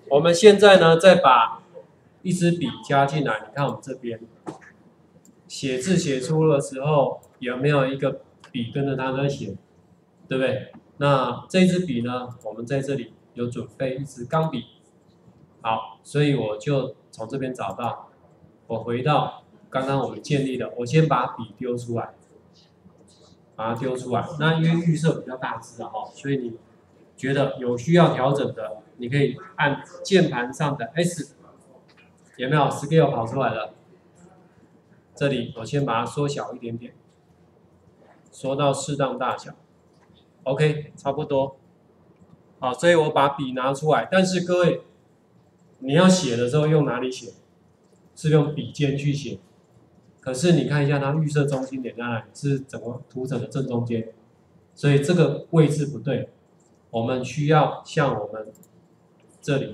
我们现在呢，再把一支笔加进来。你看我们这边写字写出的时候，有没有一个笔跟着它在写，对不对？那这支笔呢，我们在这里有准备一支钢笔。好，所以我就从这边找到，我回到刚刚我们建立的，我先把笔丢出来，把它丢出来。那因为预设比较大支啊，所以你觉得有需要调整的，你可以按键盘上的 S， 有没有 Scale 跑出来了？这里我先把它缩小一点点，缩到适当大小。OK， 差不多。好，所以我把笔拿出来，但是各位，你要写的时候用哪里写？是用笔尖去写。可是你看一下它预设中心点在哪里？是整个图层的正中间，所以这个位置不对。我们需要像我们这里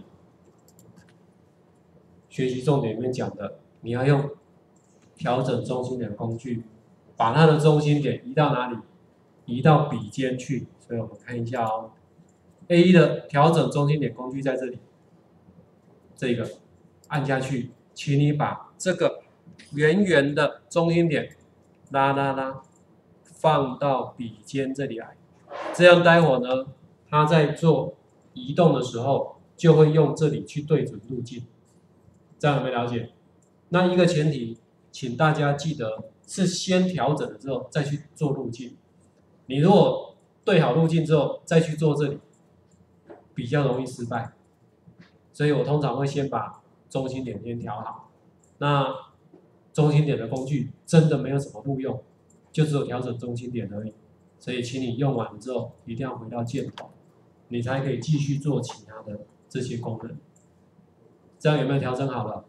学习重点里面讲的，你要用调整中心点的工具，把它的中心点移到哪里？移到笔尖去。所以我们看一下哦 ，A1 的调整中心点工具在这里，这个按下去，请你把这个圆圆的中心点拉，放到笔尖这里来，这样待会呢，它在做移动的时候，就会用这里去对准路径。这样有没有了解？那一个前提，请大家记得是先调整了之后再去做路径。你如果对好路径之后再去做这里，比较容易失败。所以我通常会先把中心点先调好。那中心点的工具真的没有什么路用，就只有调整中心点而已。所以请你用完之后一定要回到键头，你才可以继续做其他的这些功能。这样有没有调整好了？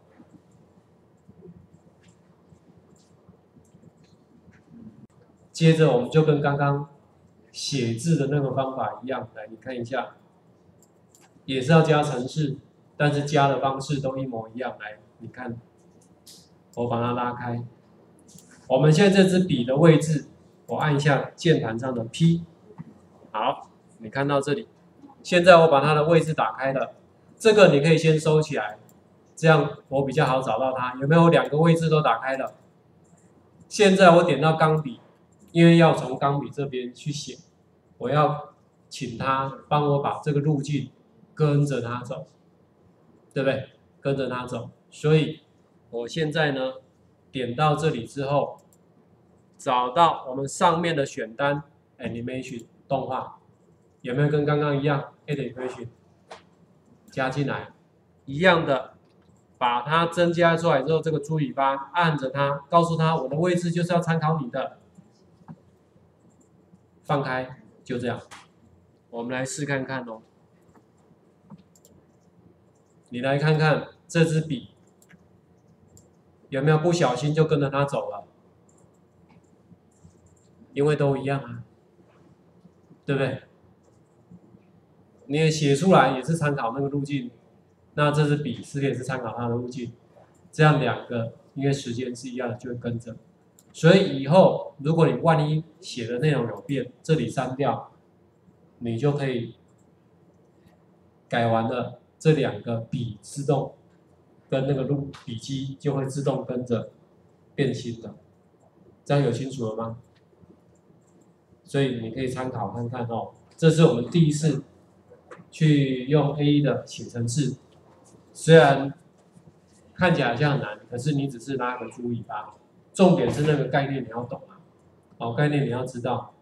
接着我们就跟刚刚写字的那个方法一样，来你看一下，也是要加程式，但是加的方式都一模一样。来，你看，我把它拉开。我们现在这支笔的位置，我按一下键盘上的 P， 好，你看到这里。现在我把它的位置打开了，这个你可以先收起来，这样我比较好找到它。有没有两个位置都打开了？现在我点到钢笔，因为要从钢笔这边去写，我要请他帮我把这个路径跟着它走，对不对？跟着它走。所以我现在呢，点到这里之后，找到我们上面的选单 Animation 动画，有没有跟刚刚一样 Animation 加进来？一样的，把它增加出来之后，这个猪尾巴按着它，告诉它我的位置就是要参考你的，放开，就这样。我们来试看看哦。你来看看这支笔有没有不小心就跟着它走了？因为都一样啊，对不对？你也写出来也是参考那个路径，那这支笔是不是也是参考它的路径？这样两个因为时间是一样的，就会跟着。所以以后如果你万一写的内容有变，这里删掉，你就可以改完了，这两个笔自动跟那个笔记就会自动跟着变新的。这样有清楚了吗？所以你可以参考看看哦。这是我们第一次去用 A1 的写程式，虽然看起来好像很难，可是你只是拉个猪尾巴，重点是那个概念你要懂啊，概念你要知道。